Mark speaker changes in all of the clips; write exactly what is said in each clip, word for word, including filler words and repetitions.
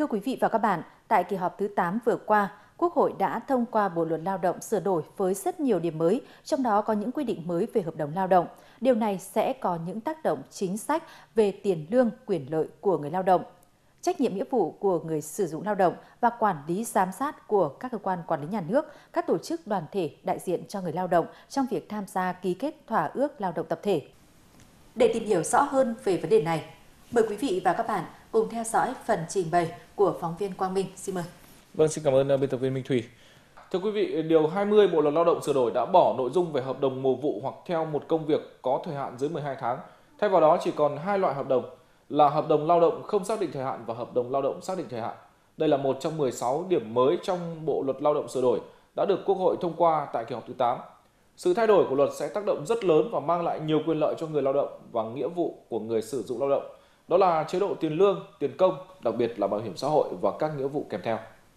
Speaker 1: quý vị và các bạn, tại kỳ họp thứ tám vừa qua, Quốc hội đã thông qua Bộ luật Lao động sửa đổi với rất nhiều điểm mới, trong đó có những quy định mới về hợp đồng lao động. Điều này sẽ có những tác động chính sách về tiền lương, quyền lợi của người lao động, trách nhiệm nghĩa vụ của người sử dụng lao động và quản lý giám sát của các cơ quan quản lý nhà nước, các tổ chức đoàn thể đại diện cho người lao động trong việc tham gia ký kết thỏa ước lao động tập thể. Để tìm hiểu rõ hơn về vấn đề này, mời quý vị và các bạn cùng theo dõi phần trình bày của phóng viên Quang Minh. Xin mời.
Speaker 2: Vâng, xin cảm ơn biên tập viên Minh Thủy. Thưa quý vị, Điều hai mươi Bộ luật Lao động sửa đổi đã bỏ nội dung về hợp đồng mùa vụ hoặc theo một công việc có thời hạn dưới mười hai tháng. Thay vào đó chỉ còn hai loại hợp đồng là hợp đồng lao động không xác định thời hạn và hợp đồng lao động xác định thời hạn. Đây là một trong mười sáu điểm mới trong Bộ luật Lao động sửa đổi đã được Quốc hội thông qua tại kỳ họp thứ tám. Sự thay đổi của luật sẽ tác động rất lớn và mang lại nhiều quyền lợi cho người lao động và nghĩa vụ của người sử dụng lao động. Đó là chế độ tiền lương, tiền công, đặc biệt là bảo hiểm xã hội và các nghĩa vụ kèm theo.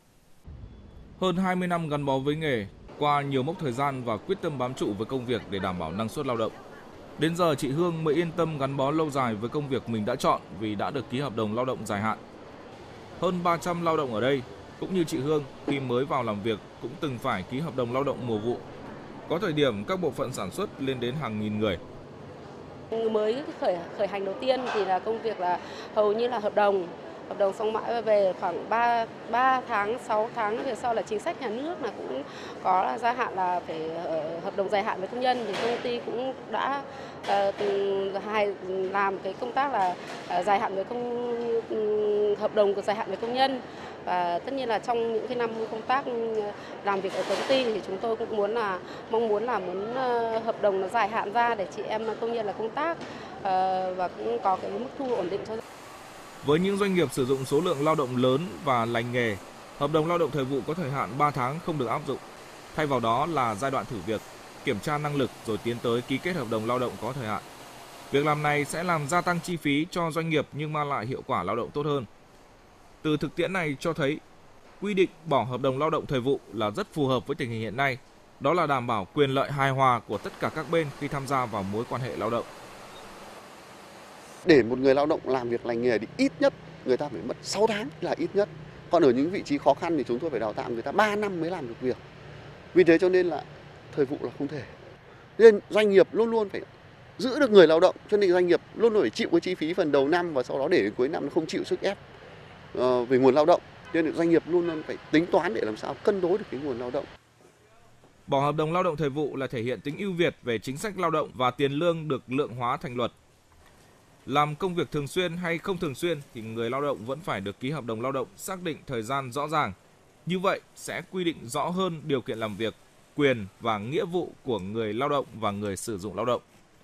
Speaker 2: Hơn hai mươi năm gắn bó với nghề, qua nhiều mốc thời gian và quyết tâm bám trụ với công việc để đảm bảo năng suất lao động. Đến giờ chị Hương mới yên tâm gắn bó lâu dài với công việc mình đã chọn vì đã được ký hợp đồng lao động dài hạn. Hơn ba trăm lao động ở đây, cũng như chị Hương, khi mới vào làm việc cũng từng phải ký hợp đồng lao động mùa vụ. Có thời điểm các bộ phận sản xuất lên đến hàng nghìn người.
Speaker 3: Mới khởi khởi hành đầu tiên thì là công việc là hầu như là hợp đồng, hợp đồng xong mãi về khoảng ba ba tháng, sáu tháng về sau là chính sách nhà nước là cũng có là gia hạn là phải hợp đồng dài hạn với công nhân, thì công ty cũng đã uh, hay làm cái công tác là uh, dài hạn với công uh, hợp đồng của dài hạn với công nhân. Và tất nhiên là trong những cái năm công tác làm việc ở công ty thì chúng tôi cũng muốn là mong muốn là muốn hợp đồng nó dài hạn ra để chị em công nhân là công tác và cũng có cái mức thu ổn định cho.
Speaker 2: Với những doanh nghiệp sử dụng số lượng lao động lớn và lành nghề, hợp đồng lao động thời vụ có thời hạn ba tháng không được áp dụng. Thay vào đó là giai đoạn thử việc, kiểm tra năng lực rồi tiến tới ký kết hợp đồng lao động có thời hạn. Việc làm này sẽ làm gia tăng chi phí cho doanh nghiệp nhưng mang lại hiệu quả lao động tốt hơn. Từ thực tiễn này cho thấy, quy định bỏ hợp đồng lao động thời vụ là rất phù hợp với tình hình hiện nay, đó là đảm bảo quyền lợi hài hòa của tất cả các bên khi tham gia vào mối quan hệ lao động.
Speaker 4: Để một người lao động làm việc lành nghề thì ít nhất người ta phải mất sáu tháng là ít nhất. Còn ở những vị trí khó khăn thì chúng tôi phải đào tạo người ta ba năm mới làm được việc. Vì thế cho nên là thời vụ là không thể. Nên doanh nghiệp luôn luôn phải giữ được người lao động, cho nên doanh nghiệp luôn luôn phải chịu cái chi phí phần đầu năm và sau đó để đến cuối năm nó không chịu sức ép về nguồn lao động, nên doanh nghiệp luôn luôn phải tính toán để làm sao cân đối được cái nguồn lao động.
Speaker 2: Bỏ hợp đồng lao động thời vụ là thể hiện tính ưu việt về chính sách lao động và tiền lương được lượng hóa thành luật. Làm công việc thường xuyên hay không thường xuyên thì người lao động vẫn phải được ký hợp đồng lao động xác định thời gian rõ ràng. Như vậy sẽ quy định rõ hơn điều kiện làm việc, quyền và nghĩa vụ của người lao động và người sử dụng lao động.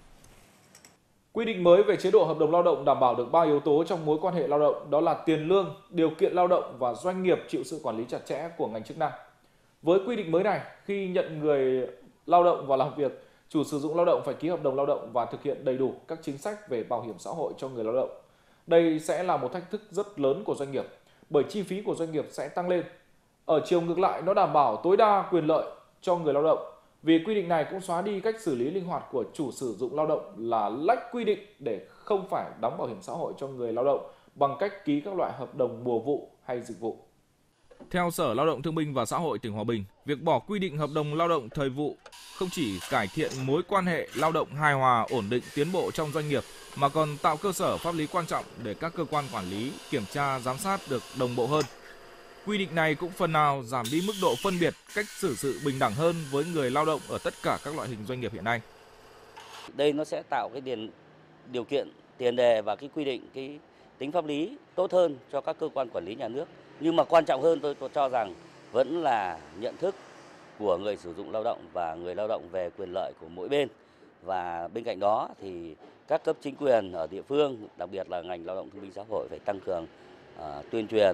Speaker 2: Quy định mới về chế độ hợp đồng lao động đảm bảo được ba yếu tố trong mối quan hệ lao động, đó là tiền lương, điều kiện lao động và doanh nghiệp chịu sự quản lý chặt chẽ của ngành chức năng. Với quy định mới này, khi nhận người lao động vào làm việc, chủ sử dụng lao động phải ký hợp đồng lao động và thực hiện đầy đủ các chính sách về bảo hiểm xã hội cho người lao động. Đây sẽ là một thách thức rất lớn của doanh nghiệp, bởi chi phí của doanh nghiệp sẽ tăng lên. Ở chiều ngược lại, nó đảm bảo tối đa quyền lợi cho người lao động. Vì quy định này cũng xóa đi cách xử lý linh hoạt của chủ sử dụng lao động là lách quy định để không phải đóng bảo hiểm xã hội cho người lao động bằng cách ký các loại hợp đồng mùa vụ hay dịch vụ. Theo Sở Lao động Thương binh và Xã hội tỉnh Hòa Bình, việc bỏ quy định hợp đồng lao động thời vụ không chỉ cải thiện mối quan hệ lao động hài hòa, ổn định, tiến bộ trong doanh nghiệp, mà còn tạo cơ sở pháp lý quan trọng để các cơ quan quản lý, kiểm tra, giám sát được đồng bộ hơn. Quy định này cũng phần nào giảm đi mức độ phân biệt, cách xử sự bình đẳng hơn với người lao động ở tất cả các loại hình doanh nghiệp hiện nay.
Speaker 5: Đây nó sẽ tạo cái điều, điều kiện, tiền đề và cái quy định, cái tính pháp lý tốt hơn cho các cơ quan quản lý nhà nước. Nhưng mà quan trọng hơn tôi, tôi cho rằng vẫn là nhận thức của người sử dụng lao động và người lao động về quyền lợi của mỗi bên. Và bên cạnh đó thì các cấp chính quyền ở địa phương, đặc biệt là ngành lao động thương binh xã hội phải tăng cường uh, tuyên truyền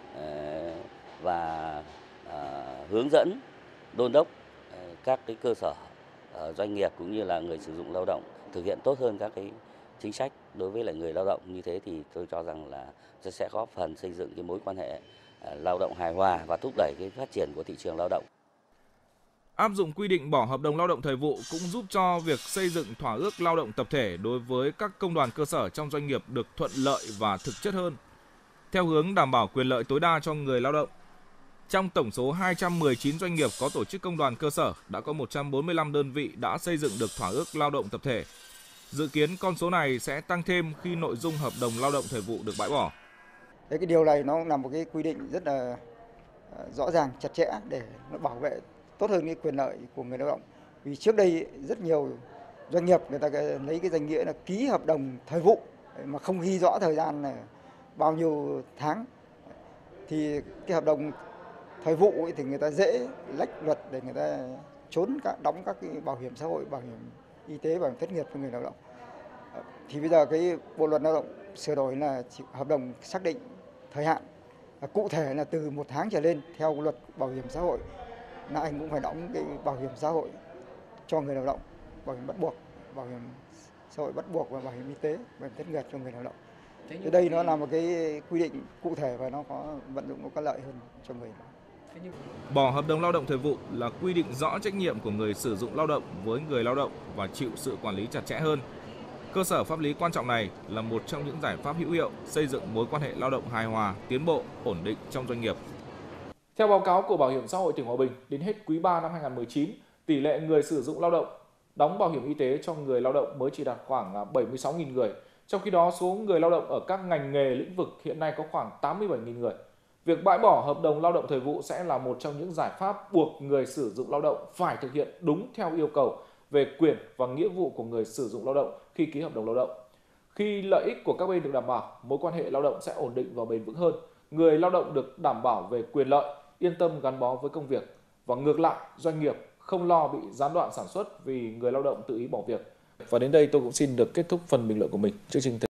Speaker 5: và hướng dẫn đôn đốc các cái cơ sở doanh nghiệp cũng như là người sử dụng lao động thực hiện tốt hơn các cái chính sách đối với lại người lao động. Như thế thì tôi cho rằng là sẽ góp phần xây dựng cái mối quan hệ lao động hài hòa và thúc đẩy cái phát triển của thị trường lao động.
Speaker 2: Áp dụng quy định bỏ hợp đồng lao động thời vụ cũng giúp cho việc xây dựng thỏa ước lao động tập thể đối với các công đoàn cơ sở trong doanh nghiệp được thuận lợi và thực chất hơn. theo hướng đảm bảo quyền lợi tối đa cho người lao động. Trong tổng số hai trăm mười chín doanh nghiệp có tổ chức công đoàn cơ sở, đã có một trăm bốn mươi lăm đơn vị đã xây dựng được thỏa ước lao động tập thể. Dự kiến con số này sẽ tăng thêm khi nội dung hợp đồng lao động thời vụ được bãi bỏ.
Speaker 6: Cái điều này nó là một cái quy định rất là rõ ràng, chặt chẽ để nó bảo vệ tốt hơn cái quyền lợi của người lao động. Vì trước đây rất nhiều doanh nghiệp người ta lấy cái danh nghĩa là ký hợp đồng thời vụ mà không ghi rõ thời gian là bao nhiêu tháng, thì cái hợp đồng thời vụ ấy thì người ta dễ lách luật để người ta trốn các đóng các cái bảo hiểm xã hội, bảo hiểm y tế, bảo hiểm thất nghiệp cho người lao động. Thì bây giờ cái bộ luật lao động sửa đổi là hợp đồng xác định thời hạn cụ thể là từ một tháng trở lên, theo luật bảo hiểm xã hội là anh cũng phải đóng cái bảo hiểm xã hội cho người lao động, bảo hiểm bắt buộc, bảo hiểm xã hội bắt buộc và bảo hiểm y tế, bảo hiểm thất nghiệp cho người lao động. Thì đây nó là một cái quy định cụ thể và nó có vận dụng nó có lợi hơn cho người lao động.
Speaker 2: Bỏ hợp đồng lao động thời vụ là quy định rõ trách nhiệm của người sử dụng lao động với người lao động và chịu sự quản lý chặt chẽ hơn. Cơ sở pháp lý quan trọng này là một trong những giải pháp hữu hiệu xây dựng mối quan hệ lao động hài hòa, tiến bộ, ổn định trong doanh nghiệp.
Speaker 7: Theo báo cáo của Bảo hiểm xã hội tỉnh Hòa Bình, đến hết quý ba năm hai nghìn không trăm mười chín, tỷ lệ người sử dụng lao động đóng bảo hiểm y tế cho người lao động mới chỉ đạt khoảng bảy mươi sáu nghìn người. Trong khi đó, số người lao động ở các ngành nghề lĩnh vực hiện nay có khoảng tám mươi bảy nghìn người. Việc bãi bỏ hợp đồng lao động thời vụ sẽ là một trong những giải pháp buộc người sử dụng lao động phải thực hiện đúng theo yêu cầu về quyền và nghĩa vụ của người sử dụng lao động khi ký hợp đồng lao động. Khi lợi ích của các bên được đảm bảo, mối quan hệ lao động sẽ ổn định và bền vững hơn. Người lao động được đảm bảo về quyền lợi, yên tâm gắn bó với công việc. Và ngược lại, doanh nghiệp không lo bị gián đoạn sản xuất vì người lao động tự ý bỏ việc. Và đến đây tôi cũng xin được kết thúc phần bình luận của mình. Chương trình